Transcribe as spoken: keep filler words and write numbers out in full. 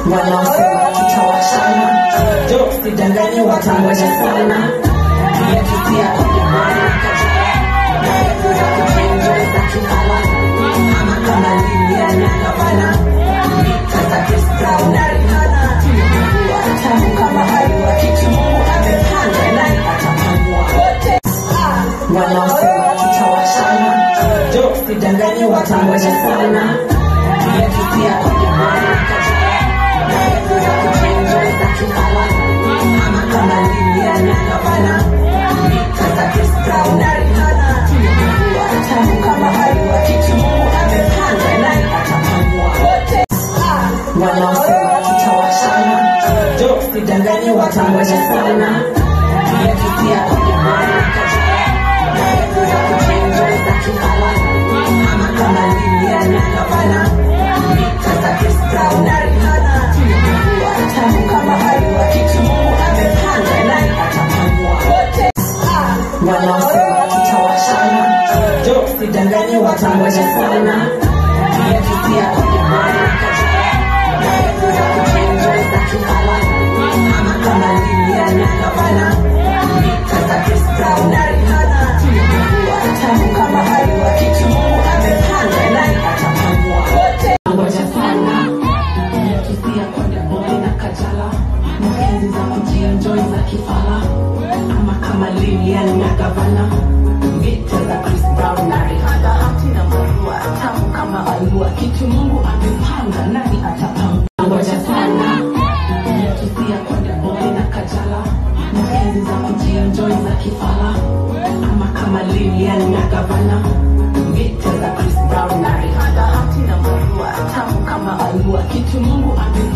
wanaosema tutawachana, jo sidangani watangoja sana, yetu pia kujimana kajala, na yetu za kujenjoy za kihala, ama kama lilia na gavana, mika za Chris Brown na Rihanna, tumekuwa tamu kama haliwa kitu Mungu amepanga nani atapangua wote. Wanaosema tutawachana, jo sidangani watangoja sana, yetu pia kujimana kajala, na yetu za kujenjoy za kihala, ama kama lilia na gavana, mika za Chris Brown na Rihanna, tumekuwa tamu kama haliwa kitu Mungu amepanga nani atapangua wote. Wanaosema tutawachana, jo sidangani watangoja sana, yetu pia kujimana kajala, na yetu za kujenjoy za kihala, ama kama lilia na gavana, mika za Chris Brown na Rihanna, tumekuwa tamu kama haliwa kitu Mungu amepanga nani atapangua wote. Wanaosema tutawachana, jo sidangani watangoja sana, yetu pia kujimana kajala, na yetu za kujenjoy za kihala, ama kama lilia na gavana, mika za Chris Brown na Rihanna, tumekuwa tamu kama haliwa kitu Mungu amepanga nani atapangua wote. Ngoja sana, yetu pia konde boy na kajala, mpenzi za kujienjoy za kifala, ama kama lilia na gavana, mika za Chris Brown na Rihanna, hati na marua tamu kama haliwa kitu Mungu amepanga nani atapangua. Ngoja sana, yetu pia konde boy na kajala, mpenzi za kujienjoy za kifala, ama kama lilia na gavana, mika za Chris Brown na Rihanna, hati na marua tamu kama haliwa kitu Mungu amepanga